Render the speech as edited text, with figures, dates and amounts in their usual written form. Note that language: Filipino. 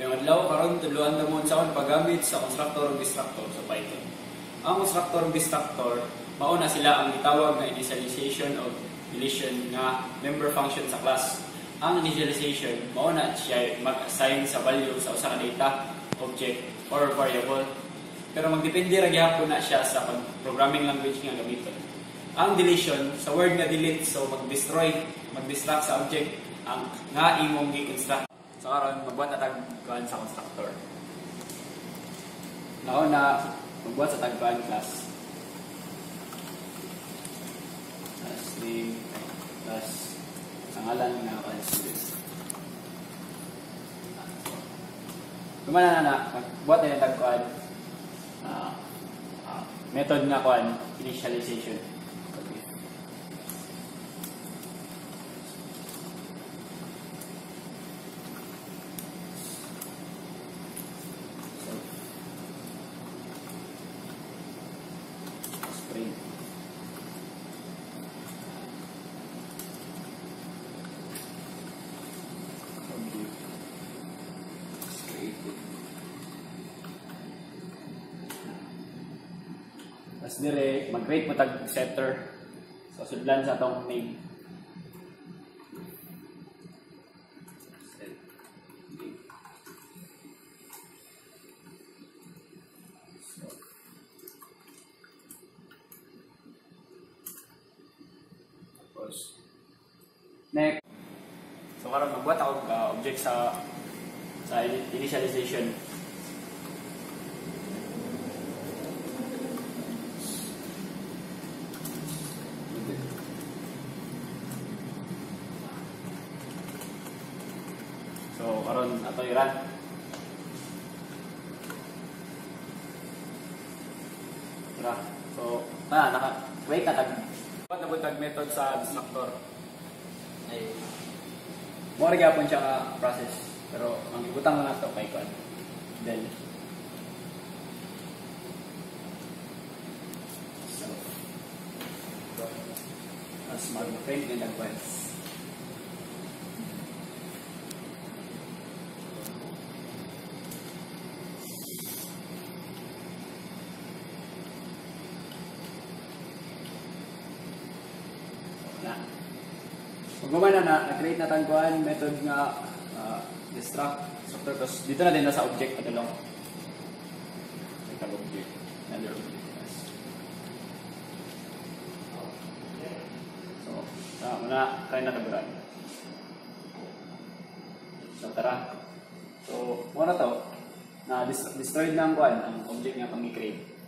Ngayong adlaw karon tuluan na mo sa paggamit sa constructor ug destructor sa Python. Ang constructor ug destructor mao na sila ang gitawag na initialization o deletion nga member function sa class. Ang initialization mao na siya mag-assign sa value sa usa ka data, object or variable. Pero magdepende ra gyapon na siya sa programming language nga gamiton. Ang deletion sa word nga delete, so mag-destruct sa object ang nga imong gi-construct. So karon magbuhat na tagkuan sa constructor. Nauna magbuhat sa tagkuan class. Name plus pangalan nga student. Kumana na magbuhat na tagkuan method nga kuan initialization. Tapos dire, mag-create mo tag setter. So, sudlan sa itong name. Tapos, next. So, karon magbuhat ako object sa initialization. So, karon ato i-run. Tara. So, naka-wait ka tag method sa destructor. Ay, more gyapon siya ka process. Pero, ang ibutang na nato kay kuan. Then, so, as mag-print din ang kuan. Kung gumana na-create na tangkuhan method nga destruct structure, tapos dito na din nasa object padulong. Object, another object. So, muna try na taburan. So, tara. So, muna to, na destroyed na ang kuhan, ang object nga pang i-create.